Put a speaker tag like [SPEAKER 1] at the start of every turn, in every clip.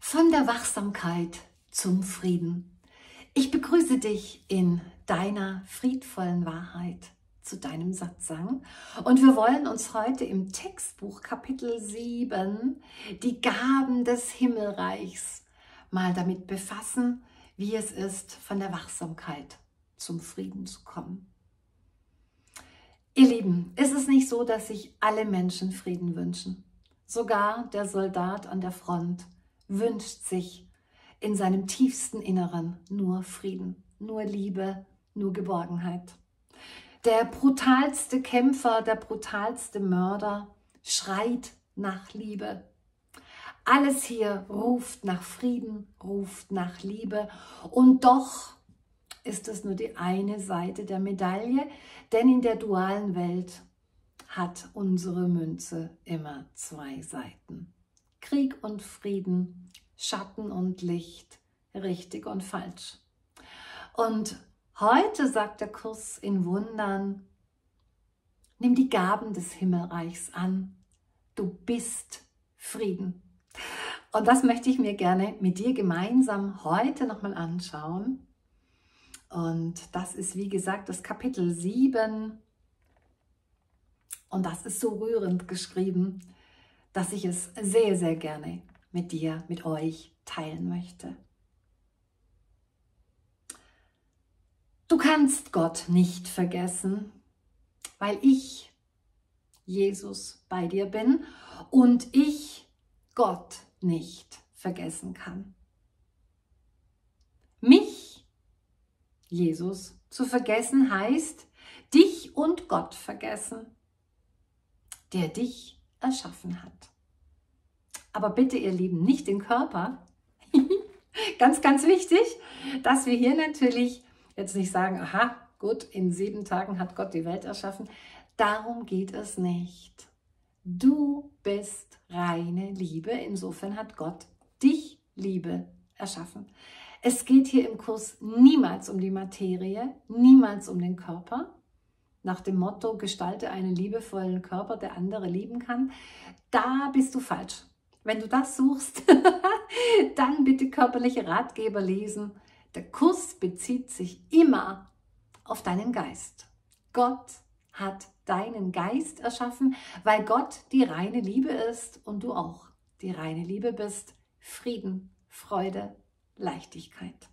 [SPEAKER 1] Von der Wachsamkeit zum Frieden. Ich begrüße dich in deiner friedvollen Wahrheit zu deinem Satzang. Und wir wollen uns heute im Textbuch Kapitel 7, die Gaben des Himmelreichs, mal damit befassen, wie es ist, von der Wachsamkeit zum Frieden zu kommen. Ihr Lieben, ist es nicht so, dass sich alle Menschen Frieden wünschen? Sogar der Soldat an der Front wünscht sich in seinem tiefsten Inneren nur Frieden, nur Liebe, nur Geborgenheit. Der brutalste Kämpfer, der brutalste Mörder schreit nach Liebe. Alles hier ruft nach Frieden, ruft nach Liebe. Und doch ist es nur die eine Seite der Medaille, denn in der dualen Welt hat unsere Münze immer zwei Seiten. Krieg und Frieden, Schatten und Licht, richtig und falsch. Und heute sagt der Kurs in Wundern, nimm die Gaben des Himmelreichs an. Du bist Frieden. Und das möchte ich mir gerne mit dir gemeinsam heute nochmal anschauen. Und das ist, wie gesagt, das Kapitel 7. Und das ist so rührend geschrieben, dass ich es sehr, sehr gerne mit dir, mit euch teilen möchte. Du kannst Gott nicht vergessen, weil ich, Jesus, bei dir bin und ich Gott nicht vergessen kann. Mich, Jesus, zu vergessen heißt, dich und Gott vergessen, der dich erschaffen hat. Aber bitte, ihr Lieben, nicht den Körper. Ganz, ganz wichtig, dass wir hier natürlich jetzt nicht sagen, aha, gut, in 7 Tagen hat Gott die Welt erschaffen. Darum geht es nicht. Du bist reine Liebe, insofern hat Gott dich, Liebe, erschaffen. Es geht hier im Kurs niemals um die Materie, niemals um den Körper. Nach dem Motto, gestalte einen liebevollen Körper, der andere lieben kann. Da bist du falsch. Wenn du das suchst, dann bitte körperliche Ratgeber lesen. Der Kurs bezieht sich immer auf deinen Geist. Gott hat deinen Geist erschaffen, weil Gott die reine Liebe ist und du auch die reine Liebe bist. Frieden, Freude, Leichtigkeit.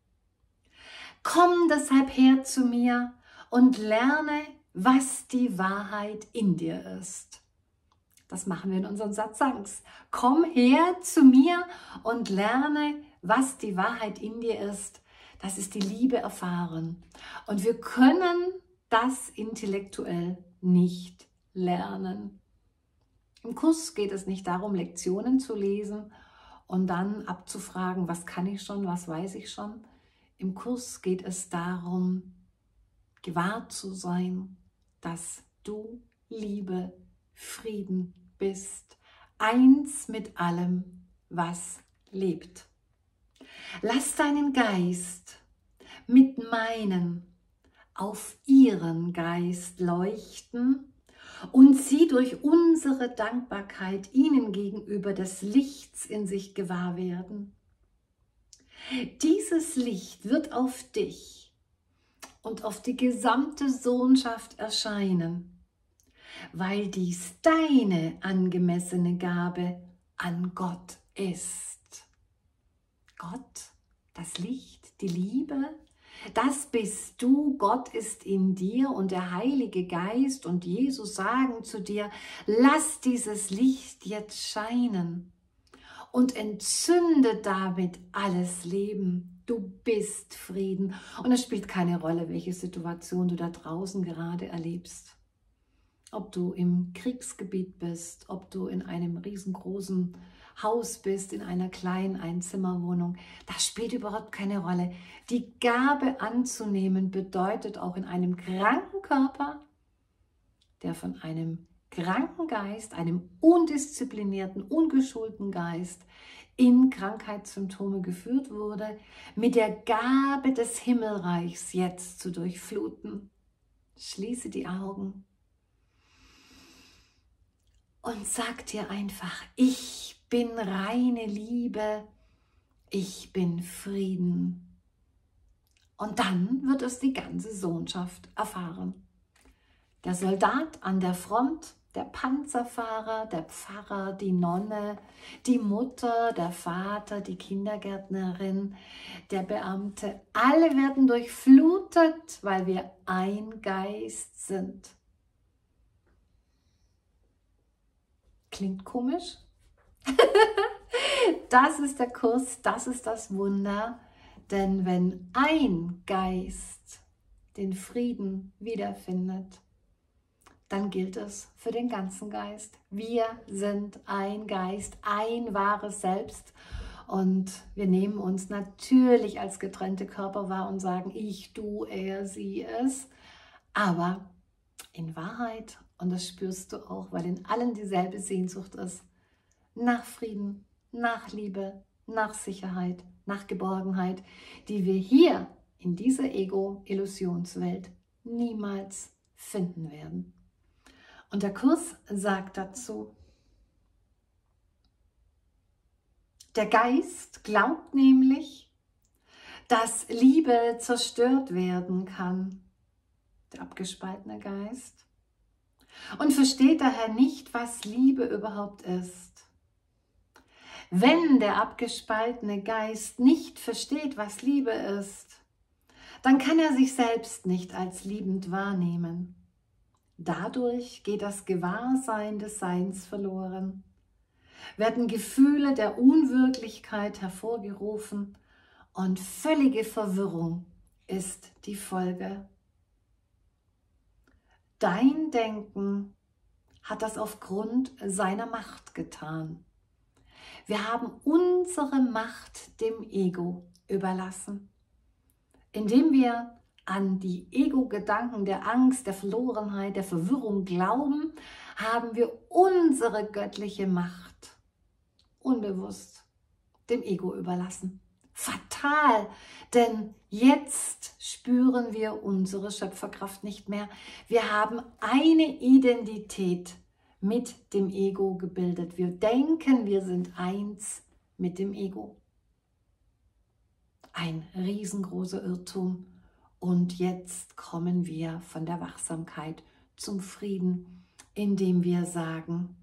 [SPEAKER 1] Komm deshalb her zu mir und lerne, was die Wahrheit in dir ist. Das machen wir in unseren Satzangs. Komm her zu mir und lerne, was die Wahrheit in dir ist. Das ist die Liebe erfahren. Und wir können das intellektuell nicht lernen. Im Kurs geht es nicht darum, Lektionen zu lesen und dann abzufragen, was kann ich schon, was weiß ich schon. Im Kurs geht es darum, gewahr zu sein, dass du Liebe, Frieden bist, eins mit allem, was lebt. Lass deinen Geist mit meinen auf ihren Geist leuchten und sie durch unsere Dankbarkeit ihnen gegenüber des Lichts in sich gewahr werden. Dieses Licht wird auf dich und auf die gesamte Sohnschaft erscheinen, weil dies deine angemessene Gabe an Gott ist. Gott, das Licht, die Liebe, das bist du, Gott ist in dir und der Heilige Geist und Jesus sagen zu dir, lass dieses Licht jetzt scheinen und entzünde damit alles Leben. Du bist Frieden und es spielt keine Rolle, welche Situation du da draußen gerade erlebst. Ob du im Kriegsgebiet bist, ob du in einem riesengroßen Haus bist, in einer kleinen Einzimmerwohnung, das spielt überhaupt keine Rolle. Die Gabe anzunehmen bedeutet auch in einem kranken Körper, der von einem kranken Geist, einem undisziplinierten, ungeschulten Geist in Krankheitssymptome geführt wurde, mit der Gabe des Himmelreichs jetzt zu durchfluten. Schließe die Augen und sag dir einfach, ich bin reine Liebe, ich bin Frieden. Und dann wird es die ganze Sohnschaft erfahren. Der Soldat an der Front, der Panzerfahrer, der Pfarrer, die Nonne, die Mutter, der Vater, die Kindergärtnerin, der Beamte, alle werden durchflutet, weil wir ein Geist sind. Klingt komisch? Das ist der Kurs, das ist das Wunder, denn wenn ein Geist den Frieden wiederfindet, dann gilt es für den ganzen Geist. Wir sind ein Geist, ein wahres Selbst und wir nehmen uns natürlich als getrennte Körper wahr und sagen, ich, du, er, sie, es, aber in Wahrheit, und das spürst du auch, weil in allen dieselbe Sehnsucht ist, nach Frieden, nach Liebe, nach Sicherheit, nach Geborgenheit, die wir hier in dieser Ego-Illusionswelt niemals finden werden. Und der Kurs sagt dazu, der Geist glaubt nämlich, dass Liebe zerstört werden kann, der abgespaltene Geist, und versteht daher nicht, was Liebe überhaupt ist. Wenn der abgespaltene Geist nicht versteht, was Liebe ist, dann kann er sich selbst nicht als liebend wahrnehmen. Dadurch geht das Gewahrsein des Seins verloren, werden Gefühle der Unwirklichkeit hervorgerufen und völlige Verwirrung ist die Folge. Dein Denken hat das aufgrund seiner Macht getan. Wir haben unsere Macht dem Ego überlassen, indem wir an die Ego-Gedanken der Angst, der Verlorenheit, der Verwirrung glauben, haben wir unsere göttliche Macht unbewusst dem Ego überlassen. Fatal, denn jetzt spüren wir unsere Schöpferkraft nicht mehr. Wir haben eine Identität mit dem Ego gebildet. Wir denken, wir sind eins mit dem Ego. Ein riesengroßer Irrtum. Und jetzt kommen wir von der Wachsamkeit zum Frieden, indem wir sagen,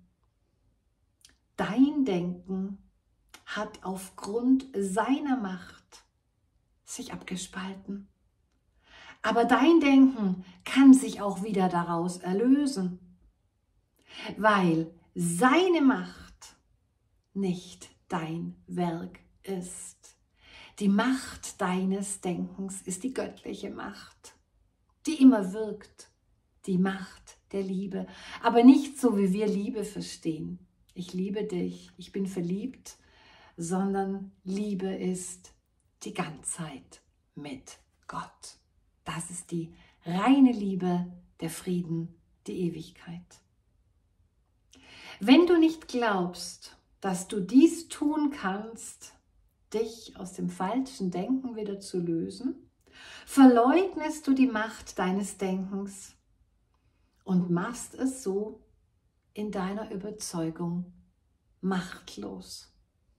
[SPEAKER 1] dein Denken hat aufgrund seiner Macht sich abgespalten. Aber dein Denken kann sich auch wieder daraus erlösen, weil seine Macht nicht dein Werk ist. Die Macht deines Denkens ist die göttliche Macht, die immer wirkt, die Macht der Liebe, aber nicht so, wie wir Liebe verstehen. Ich liebe dich, ich bin verliebt, sondern Liebe ist die Ganzheit mit Gott. Das ist die reine Liebe, der Frieden, die Ewigkeit. Wenn du nicht glaubst, dass du dies tun kannst, dich aus dem falschen Denken wieder zu lösen, verleugnest du die Macht deines Denkens und machst es so in deiner Überzeugung machtlos.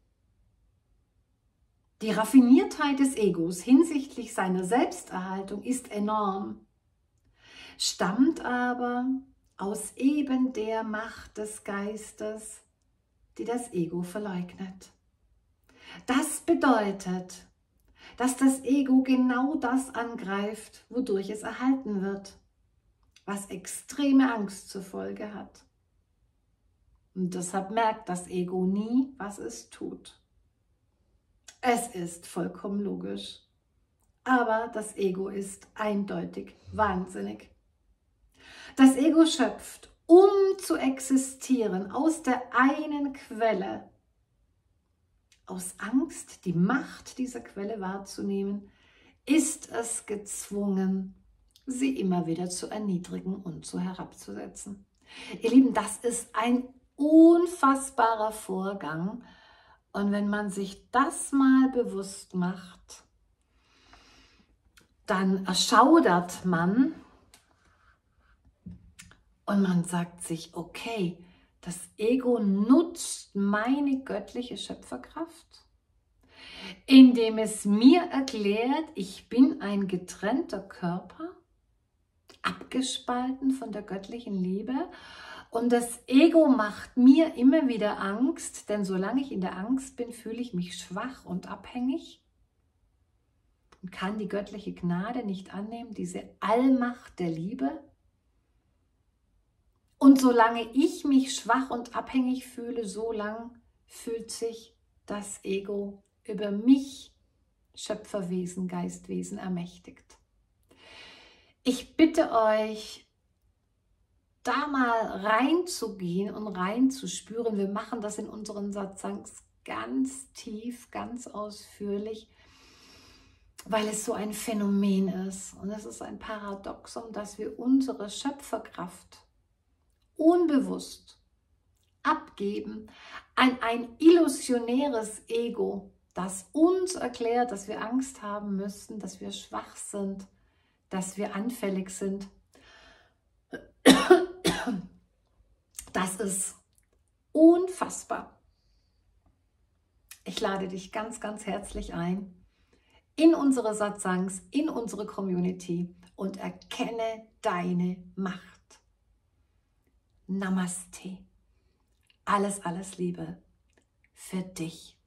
[SPEAKER 1] Die Raffiniertheit des Egos hinsichtlich seiner Selbsterhaltung ist enorm, stammt aber aus eben der Macht des Geistes, die das Ego verleugnet. Das bedeutet, dass das Ego genau das angreift, wodurch es erhalten wird, was extreme Angst zur Folge hat. Und deshalb merkt das Ego nie, was es tut. Es ist vollkommen logisch, aber das Ego ist eindeutig wahnsinnig. Das Ego schöpft, um zu existieren, aus der einen Quelle, aus Angst, die Macht dieser Quelle wahrzunehmen, ist es gezwungen, sie immer wieder zu erniedrigen und zu herabzusetzen. Ihr Lieben, das ist ein unfassbarer Vorgang. Und wenn man sich das mal bewusst macht, dann erschaudert man und man sagt sich, okay, das Ego nutzt meine göttliche Schöpferkraft, indem es mir erklärt, ich bin ein getrennter Körper, abgespalten von der göttlichen Liebe. Und das Ego macht mir immer wieder Angst, denn solange ich in der Angst bin, fühle ich mich schwach und abhängig und kann die göttliche Gnade nicht annehmen, diese Allmacht der Liebe. Und solange ich mich schwach und abhängig fühle, solange fühlt sich das Ego über mich, Schöpferwesen, Geistwesen, ermächtigt. Ich bitte euch, da mal reinzugehen und reinzuspüren. Wir machen das in unseren Satsangs ganz tief, ganz ausführlich, weil es so ein Phänomen ist. Und es ist ein Paradoxon, dass wir unsere Schöpferkraft unbewusst abgeben an ein illusionäres Ego, das uns erklärt, dass wir Angst haben müssten, dass wir schwach sind, dass wir anfällig sind. Das ist unfassbar. Ich lade dich ganz, ganz herzlich ein in unsere Satsangs, in unsere Community und erkenne deine Macht. Namaste. Alles, alles Liebe für dich.